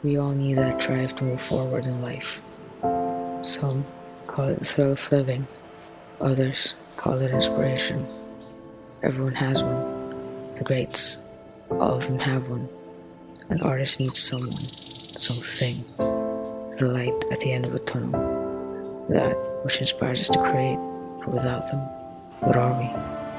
We all need that drive to move forward in life. Some call it the thrill of living, others call it inspiration. Everyone has one. The greats, all of them have one. An artist needs someone, something, the light at the end of a tunnel, that which inspires us to create, for without them, what are we?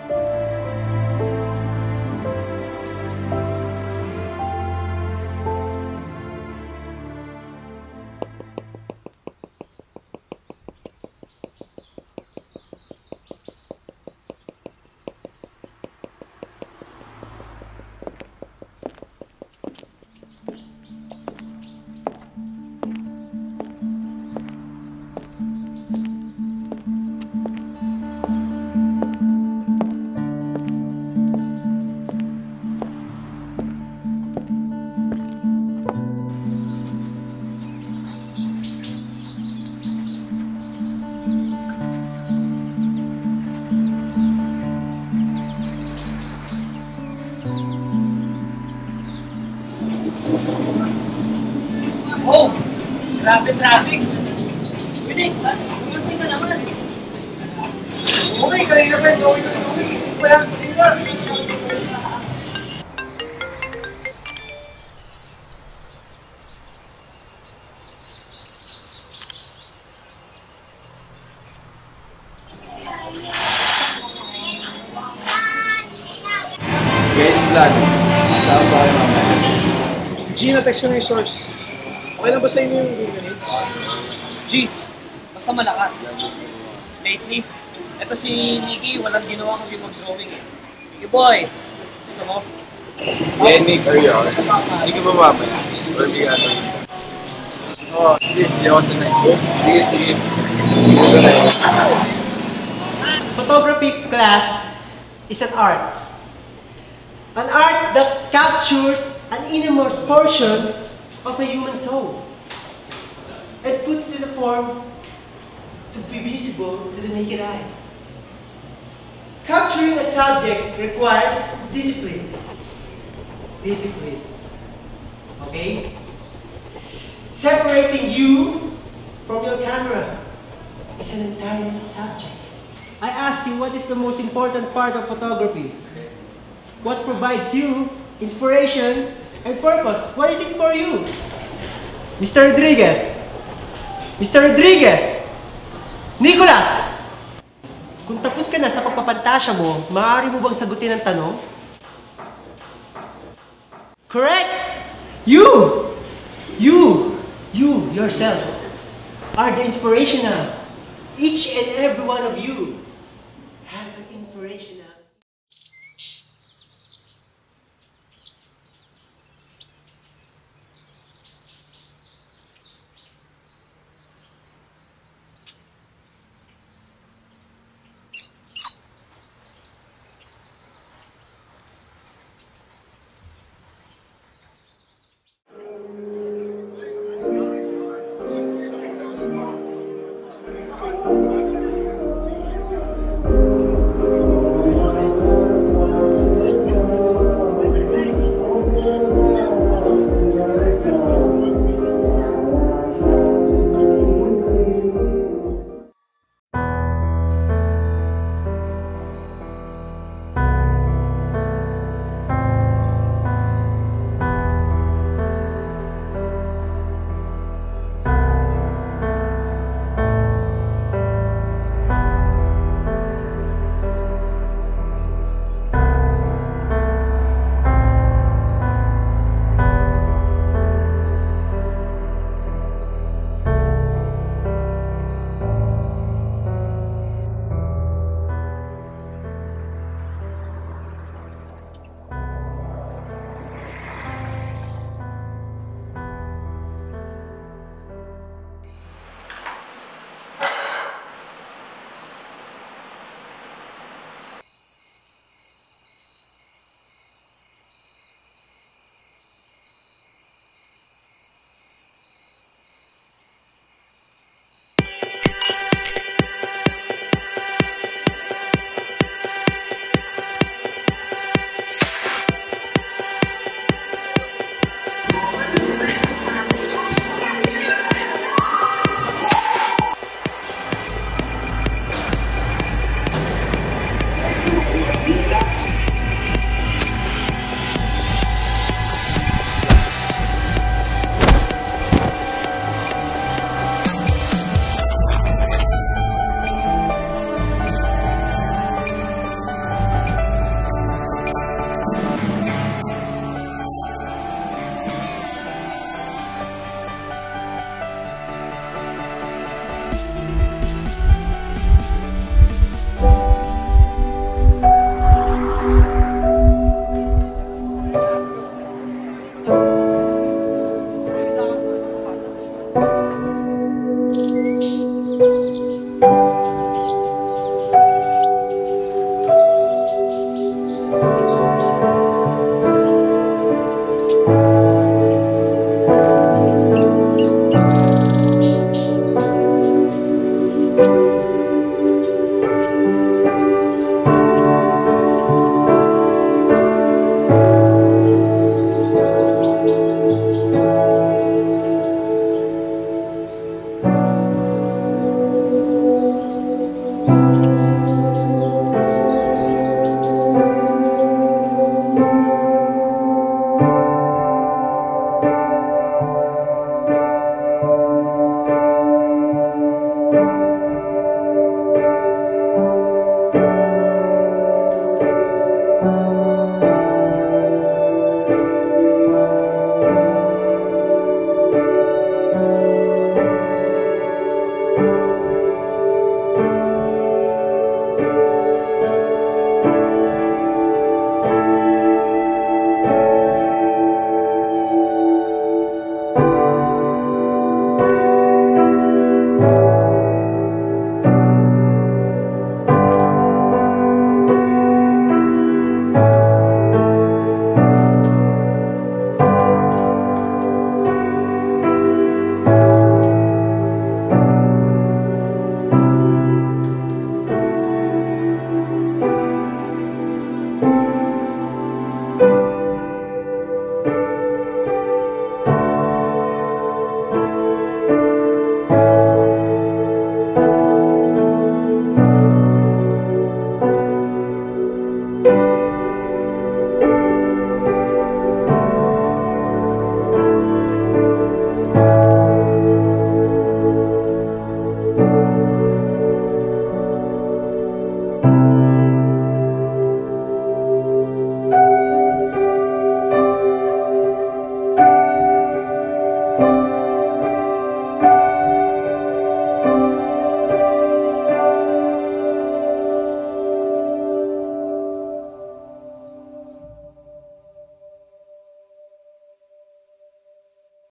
Oh! Grabe traffic! Pwede, pumansin ka naman. Okay, kanina pa yung okay. Wala ko dito. Guys, vlog. Saan ba kayo mamaya? G, na-text ko na yung source. Okay lang ba sa inyo yung grenades? G, basta malakas. Lately, eto si Nikki, walang ginawa kundi mag-drawing eh. Hey boy, gusto mo? Yannick or yun? Sige ba mamaya? Or di ano? Oo, sige. Hindi ako tonight. Sige, sige. Sige tonight. Photography class is an art. An art that captures an innermost portion of a human soul and puts it in a form to be visible to the naked eye. Capturing a subject requires discipline. Discipline. Okay? Separating you from your camera is an entire subject. I ask you, what is the most important part of photography? What provides you inspiration and purpose? What is it for you? Mr. Rodriguez! Mr. Rodriguez! Nicholas! Kung tapos ka na sa pagpapantasya mo, maaari mo bang sagutin ang tanong? Correct! You yourself are the inspirational. Each and every one of you